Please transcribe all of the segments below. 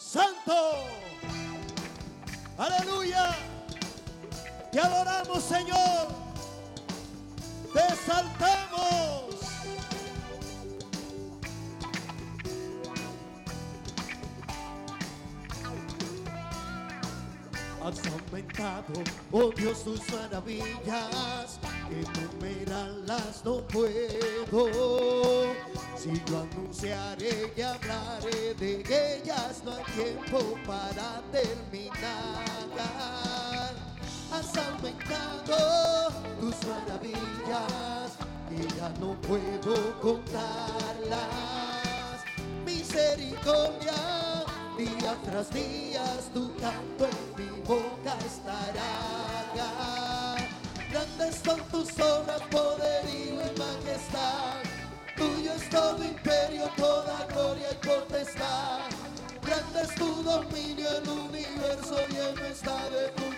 santo. Aleluya. Te adoramos, Señor. Te exaltamos. Has aumentado, oh Dios, tus maravillas, que enumerarlas no puedo. Si yo anunciaré y hablaré de ellas, no hay tiempo para terminar. Has aumentado tus maravillas, que ya no puedo contarlas. Misericordia, día tras día, tu canto en mi boca estará. Grandes son tus obras, poderío y majestad. Tuyo es todo imperio, toda gloria y potestad. Grande es tu dominio, el universo lleno está de tu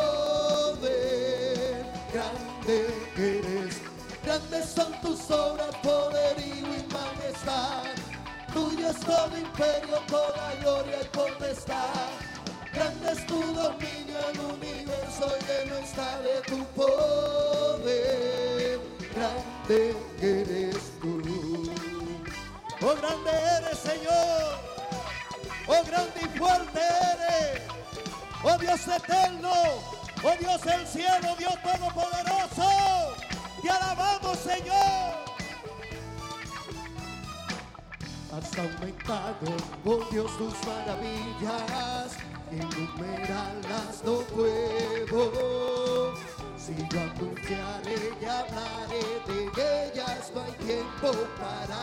poder. Grande eres, grandes son tus obras, poderío y majestad. Tuyo es todo imperio, toda gloria y potestad. Grande es tu dominio, el universo lleno está de tu poder. Grande eres tú. Oh, grande eres, Señor. Oh, grande y fuerte eres. Oh, Dios eterno. Oh, Dios del cielo, Dios todopoderoso. Te alabamos, Señor. Has aumentado, oh Dios, tus maravillas, enumerarlas no puedo. Si yo anunciaré y hablaré de ellas, no hay tiempo para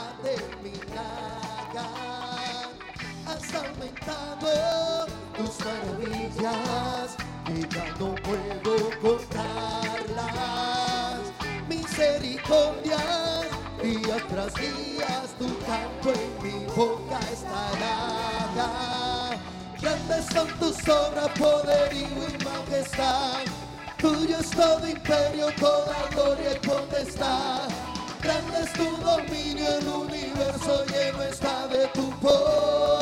terminar. Has aumentado tus maravillas, que ya no puedo contarlas. Misericordia, día tras día, tu canto en mi boca estará. Grandes son tus obras, poderío y majestad. Tuyo es todo imperio, toda gloria y potestad. Grande es tu dominio, el universo lleno está de tu poder.